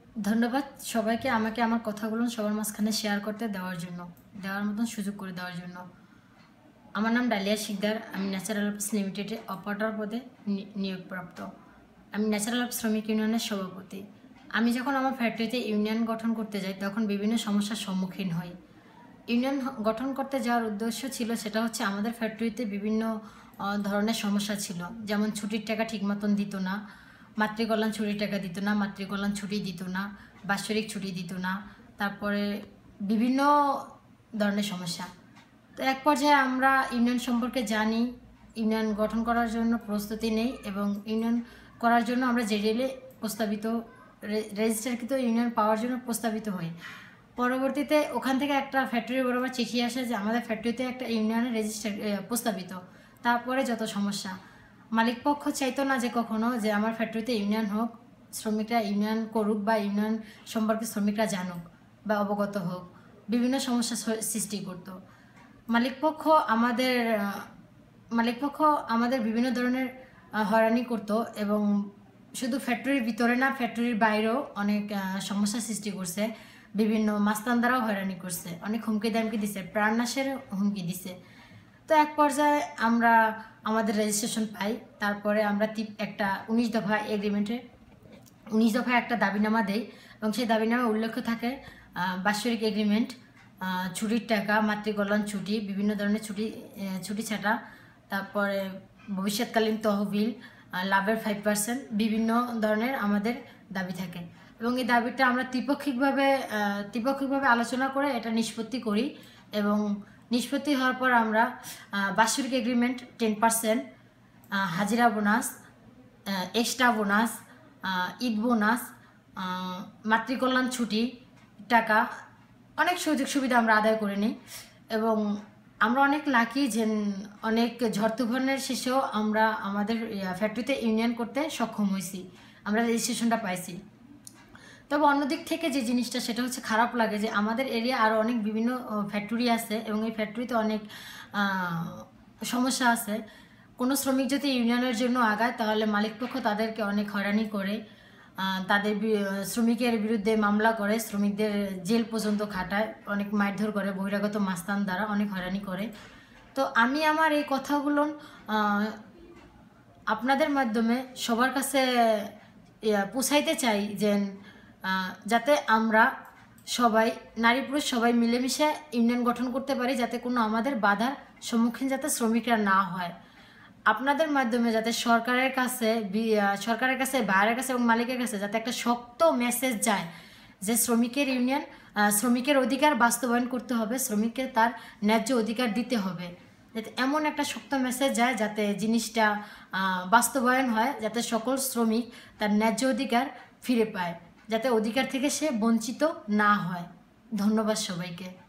ধন্যবাদ সবাইকে আমাকে আমার কথাগুলো সবার মাঝখানে শেয়ার করতে দেওয়ার মতন সুযোগ করে দেওয়ার জন্য। আমার নাম ডালিয়া শিকদার। আমি ন্যাচারাল অফিস লিমিটেডে অপারেটর পদে নিয়োগপ্রাপ্ত। আমি ন্যাচারাল অফিস শ্রমিক ইউনিয়নের সভাপতি। আমি যখন আমার ফ্যাক্টরিতে ইউনিয়ন গঠন করতে যাই তখন বিভিন্ন সমস্যার সম্মুখীন হই। ইউনিয়ন গঠন করতে যাওয়ার উদ্দেশ্য ছিল সেটা হচ্ছে আমাদের ফ্যাক্টরিতে বিভিন্ন ধরনের সমস্যা ছিল, যেমন ছুটির টাকা ঠিক মতন দিত না, মাতৃকল্যাণ ছুটির টাকা দিত না, মাতৃকল্যাণ ছুটি দিত না, বাৎসরিক ছুটি দিত না, তারপরে বিভিন্ন ধরনের সমস্যা। তো এক পর্যায়ে আমরা ইউনিয়ন সম্পর্কে জানি, ইউনিয়ন গঠন করার জন্য প্রস্তুতি নেই এবং ইউনিয়ন করার জন্য আমরা জেডিএলে রেজিস্টারকৃত ইউনিয়ন পাওয়ার জন্য প্রস্তাবিত হই। পরবর্তীতে ওখান থেকে একটা ফ্যাক্টরি বরাবর চিঠি আসে যে আমাদের ফ্যাক্টরিতে একটা ইউনিয়নের রেজিস্টার প্রস্তাবিত। তারপরে যত সমস্যা, মালিকপক্ষ চাইতো না যে কখনো যে আমার ফ্যাক্টরিতে ইউনিয়ন হোক, শ্রমিকরা ইউনিয়ন করুক বা ইউনিয়ন সম্পর্কে শ্রমিকরা জানুক বা অবগত হোক, বিভিন্ন সমস্যা সৃষ্টি করত। মালিকপক্ষ আমাদের বিভিন্ন ধরনের হয়রানি করত এবং শুধু ফ্যাক্টরির ভিতরে না, ফ্যাক্টরির বাইরেও অনেক সমস্যা সৃষ্টি করছে। বিভিন্ন মাস্তানদারাও হয়রানি করছে, অনেক হুমকি দামকি দিছে, প্রাণনাশের হুমকি দিছে। তো এক পর্যায়ে আমরা আমাদের রেজিস্ট্রেশন পাই। তারপরে আমরা একটা 19 দফায় একটা দাবিনামা দেই এবং সেই দাবিনামা উল্লেখ থাকে বাৎসরিক এগ্রিমেন্ট, ছুটির টাকা, মাতৃকল্যাণ ছুটি, বিভিন্ন ধরনের ছুটি ছাটা, তারপরে ভবিষ্যৎকালীন তহবিল, লাভের 5%, বিভিন্ন ধরনের আমাদের দাবি থাকে এবং এই দাবিটা আমরা ত্রিপক্ষিকভাবে আলোচনা করে এটা নিষ্পত্তি করি এবং নিষ্পত্তি হওয়ার পর আমরা বাৎসরিক এগ্রিমেন্ট 10%, হাজিরা bonus, extra bonus, Eid bonus, মাতৃকল্যাণ ছুটি টাকা, অনেক সুযোগ সুবিধা আমরা আদায় করে নিই এবং আমরা অনেক লাকি যে অনেক ঝড় তুফানের শেষেও আমরা আমাদের ফ্যাক্টরিতে ইউনিয়ন করতে সক্ষম হয়েছি, আমরা রেজিস্ট্রেশনটা পাইছি। তবে অন্যদিক থেকে যে জিনিসটা সেটা হচ্ছে খারাপ লাগে যে আমাদের এরিয়া আরও অনেক বিভিন্ন ফ্যাক্টরি আছে এবং এই ফ্যাক্টরিতে অনেক সমস্যা আছে। কোনো শ্রমিক যদি ইউনিয়নের জন্য আগায় তাহলে মালিকপক্ষ তাদেরকে অনেক হয়রানি করে, তাদের শ্রমিকের বিরুদ্ধে মামলা করে, শ্রমিকদের জেল পর্যন্ত খাটায়, অনেক মারধর করে, বহিরাগত মাস্তান দ্বারা অনেক হয়রানি করে। তো আমি আমার এই কথাগুলো আপনাদের মাধ্যমে সবার কাছে পৌঁছাইতে চাই যে যাতে আমরা সবাই, নারী পুরুষ সবাই মিলেমিশে ইউনিয়ন গঠন করতে পারি, যাতে কোনো আমাদের বাধার সম্মুখীন যাতে শ্রমিকরা না হয়। আপনাদের মাধ্যমে যাতে সরকারের কাছে, বাইরের কাছে এবং মালিকের কাছে যাতে একটা শক্ত মেসেজ যায় যে শ্রমিকের অধিকার বাস্তবায়ন করতে হবে, শ্রমিককে তার ন্যায্য অধিকার দিতে হবে, যাতে এমন একটা শক্ত মেসেজ যায় যাতে জিনিসটা বাস্তবায়ন হয়, যাতে সকল শ্রমিক তার ন্যায্য অধিকার ফিরে পায়, যাতে অধিকার থেকে সে বঞ্চিত না হয়। ধন্যবাদ সবাইকে।